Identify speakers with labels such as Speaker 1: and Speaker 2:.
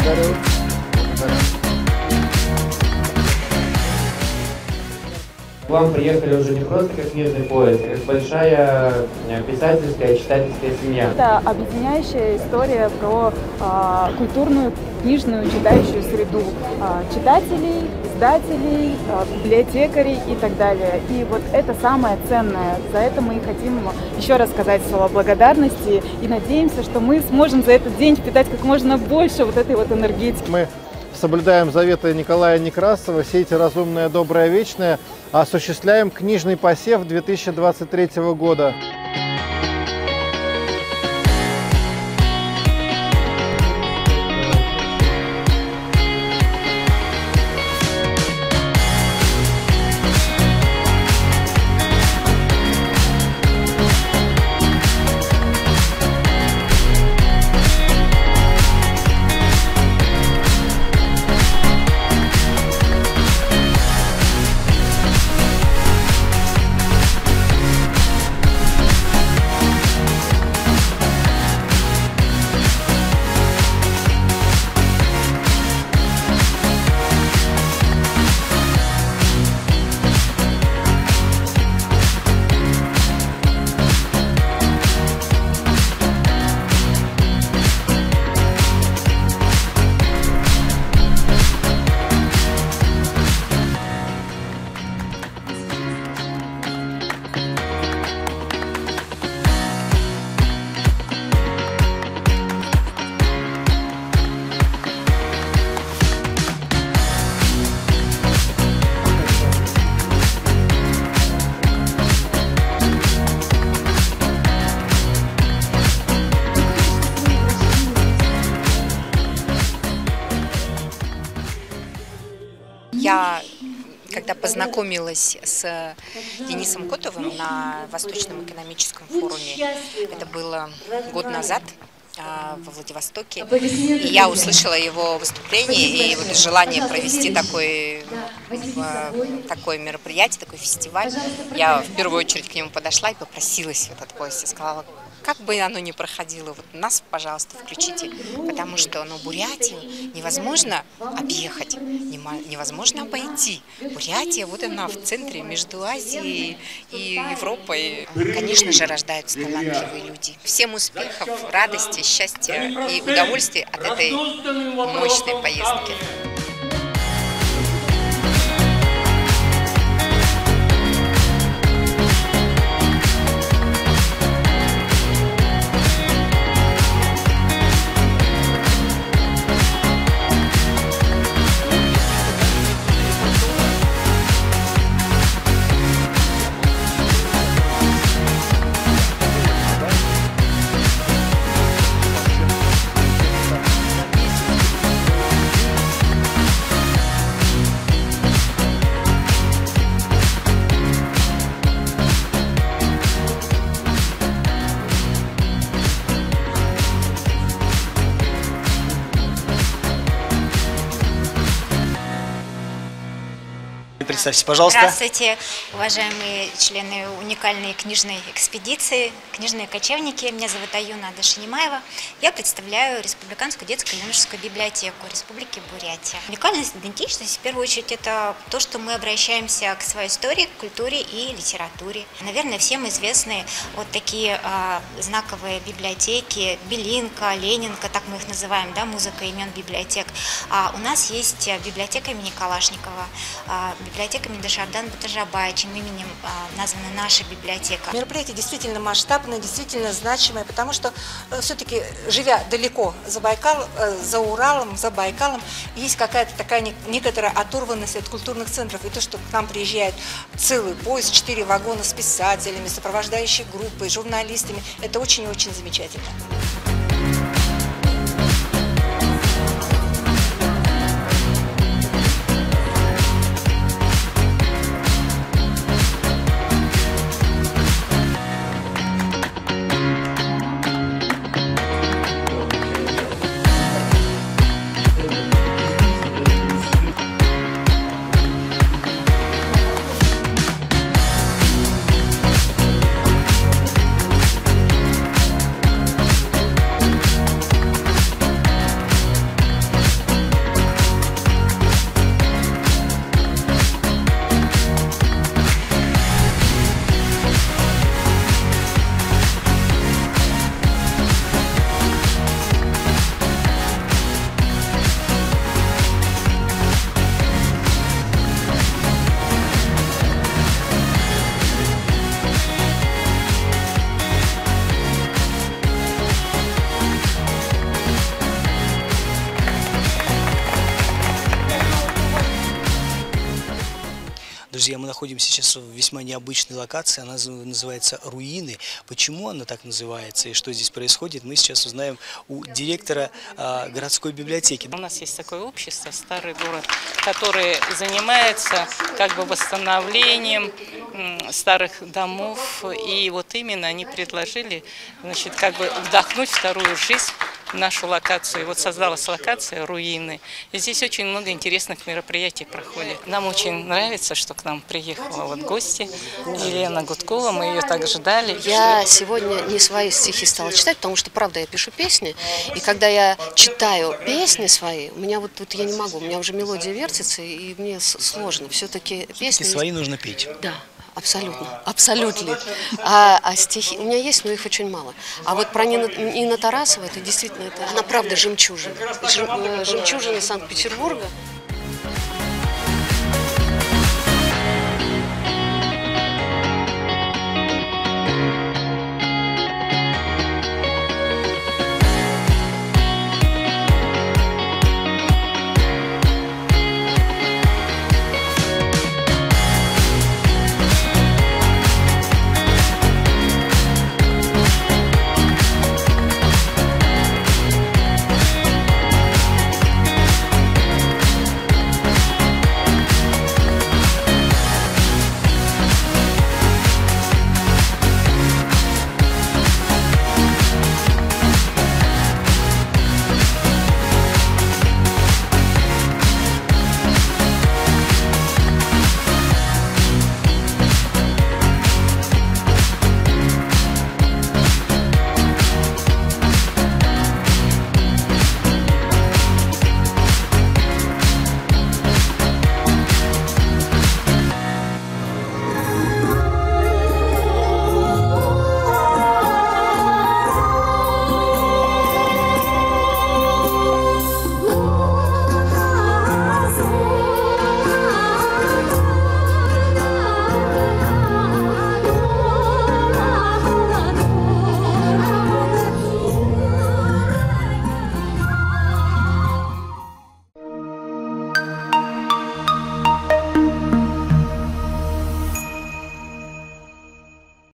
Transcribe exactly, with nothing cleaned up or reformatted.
Speaker 1: Благодарю. Благодарю.
Speaker 2: К вам приехали уже не просто как книжный поезд, а как большая писательская и читательская семья.
Speaker 3: Это объединяющая история про а, культурную, книжную, читающую среду а, читателей, издателей, а, библиотекарей и так далее. И вот это самое ценное. За это мы и хотим еще раз сказать слова благодарности и надеемся, что мы сможем за этот день впитать как можно больше вот этой вот энергетики.
Speaker 1: Мы соблюдаем заветы Николая Некрасова «Сейте разумное, доброе, вечное», осуществляем книжный посев две тысячи двадцать третьего года.
Speaker 4: Я, когда познакомилась с Денисом Котовым на Восточном экономическом форуме, это было год назад во Владивостоке, и я услышала его выступление и вот желание провести такой, такое мероприятие, такой фестиваль. Я в первую очередь к нему подошла и попросилась в этот поезд и сказала, как бы оно ни проходило, вот нас, пожалуйста, включите, потому что ну, Бурятию невозможно объехать, невозможно обойти. Бурятия, вот она в центре между Азией и Европой. Конечно же, рождаются талантливые люди. Всем успехов, радости, счастья и удовольствия от этой мощной поездки.
Speaker 5: Представьте, пожалуйста.
Speaker 6: Здравствуйте, уважаемые члены уникальной книжной экспедиции, книжные кочевники. Меня зовут Аюна Дашинимаева. Я представляю Республиканскую детскую юношескую библиотеку Республики Бурятия. Уникальность, идентичность, в первую очередь, это то, что мы обращаемся к своей истории, культуре и литературе. Наверное, всем известны вот такие а, знаковые библиотеки: Белинка, Ленинка, так мы их называем, да, музыка имен библиотек. А у нас есть библиотека имени Калашникова, а, библиотека Медашардан Батажабая, чьим именем а, названа наша библиотека.
Speaker 7: Мероприятие действительно масштабное, действительно значимое, потому что э, все-таки, живя далеко за Байкал, э, за Уралом, за Байкалом, есть какая-то такая не, некоторая оторванность от культурных центров. И то, что к нам приезжает целый поезд, четыре вагона с писателями, сопровождающей группой, журналистами, это очень и очень замечательно.
Speaker 5: Друзья, мы находимся сейчас в весьма необычной локации, она называется «Руины». Почему она так называется и что здесь происходит, мы сейчас узнаем у директора а, городской библиотеки.
Speaker 8: У нас есть такое общество «Старый город», которое занимается как бы восстановлением старых домов. И вот именно они предложили, значит, как бы вдохнуть вторую жизнь в нашу локацию. И вот создалась локация «Руины». И здесь очень много интересных мероприятий проходит. Нам очень нравится, что к нам приехала вот гости Елена Гудкова. Мы ее так ждали.
Speaker 9: Я сегодня не свои стихи стала читать, потому что, правда, я пишу песни. И когда я читаю песни свои, у меня вот тут я не могу, у меня уже мелодия вертится, и мне сложно. Все-таки песни...
Speaker 5: Свои нужно петь.
Speaker 9: Да. Абсолютно, абсолютно. А, а стихи у меня есть, но их очень мало. А вот про Нина, Нина Тарасова, это действительно, это, она правда жемчужина. Жемчужина Санкт-Петербурга.